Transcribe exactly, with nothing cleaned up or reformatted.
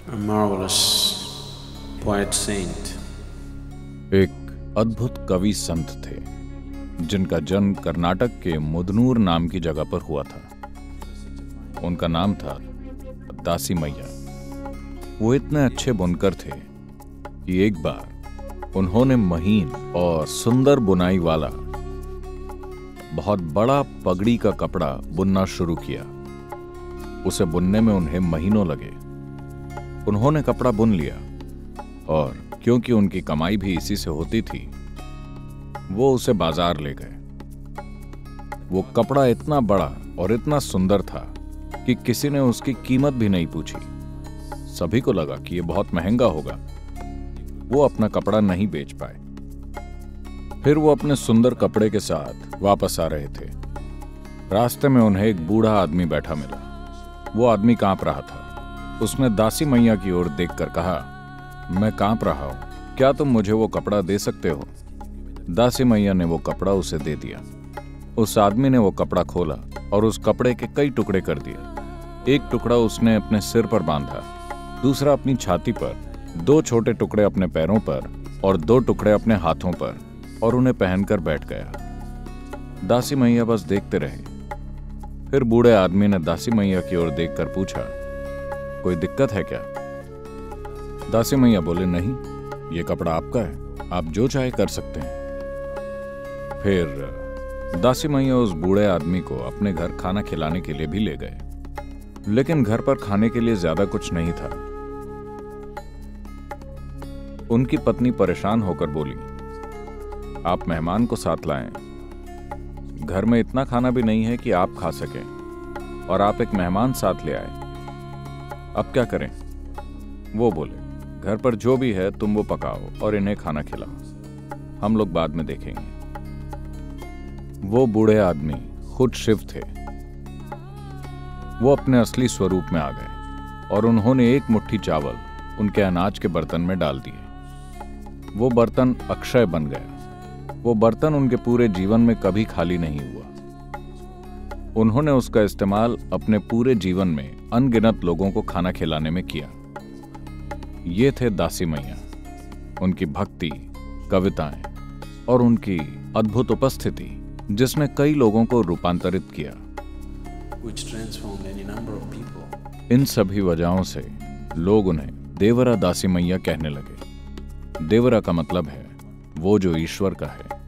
A marvelous poet saint. एक अद्भुत कवि संत थे जिनका जन्म कर्नाटक के मुदनूर नाम की जगह पर हुआ था। उनका नाम था दासी मैया। वो इतने अच्छे बुनकर थे कि एक बार उन्होंने महीन और सुंदर बुनाई वाला बहुत बड़ा पगड़ी का कपड़ा बुनना शुरू किया। उसे बुनने में उन्हें महीनों लगे। उन्होंने कपड़ा बुन लिया और क्योंकि उनकी कमाई भी इसी से होती थी, वो उसे बाजार ले गए। वो कपड़ा इतना बड़ा और इतना सुंदर था कि किसी ने उसकी कीमत भी नहीं पूछी। सभी को लगा कि यह बहुत महंगा होगा। वो अपना कपड़ा नहीं बेच पाए। फिर वो अपने सुंदर कपड़े के साथ वापस आ रहे थे। रास्ते में उन्हें एक बूढ़ा आदमी बैठा मिला। वो आदमी कांप रहा था। उसने दासी मैया की ओर देखकर कहा, मैं कांप रहा हूं, क्या तुम मुझे वो कपड़ा दे सकते हो? दासी मैया ने वो कपड़ा उसे दे दिया। उस आदमी ने वो कपड़ा खोला और उस कपड़े के कई टुकड़े कर दिए। एक टुकड़ा उसने अपने सिर पर बांधा, दूसरा अपनी छाती पर, दो छोटे टुकड़े अपने पैरों पर और दो टुकड़े अपने हाथों पर, और उन्हें पहनकर बैठ गया। दासी मैया बस देखते रहे। फिर बूढ़े आदमी ने दासी मैया की ओर देखकर पूछा, कोई दिक्कत है क्या? दासी मैया बोले, नहीं, ये कपड़ा आपका है, आप जो चाहे कर सकते हैं। फिर दासी मैया उस बूढ़े आदमी को अपने घर खाना खिलाने के लिए भी ले गए, लेकिन घर पर खाने के लिए ज्यादा कुछ नहीं था। उनकी पत्नी परेशान होकर बोली, आप मेहमान को साथ लाएं। घर में इतना खाना भी नहीं है कि आप खा सकें, और आप एक मेहमान साथ ले आए। अब क्या करें? वो बोले, घर पर जो भी है तुम वो पकाओ और इन्हें खाना खिलाओ, हम लोग बाद में देखेंगे। वो बूढ़े आदमी खुद शिव थे। वो अपने असली स्वरूप में आ गए और उन्होंने एक मुट्ठी चावल उनके अनाज के बर्तन में डाल दिए। वो बर्तन अक्षय बन गया। वो बर्तन उनके पूरे जीवन में कभी खाली नहीं हुआ। उन्होंने उसका इस्तेमाल अपने पूरे जीवन में अनगिनत लोगों को खाना खिलाने में किया। ये थे दासी मैया। उनकी भक्ति, कविताएं और उनकी अद्भुत उपस्थिति जिसने कई लोगों को रूपांतरित किया। Which transformed any number of people. इन सभी वजहों से लोग उन्हें देवरा दासी मैया कहने लगे। देवरा का मतलब है वो जो ईश्वर का है।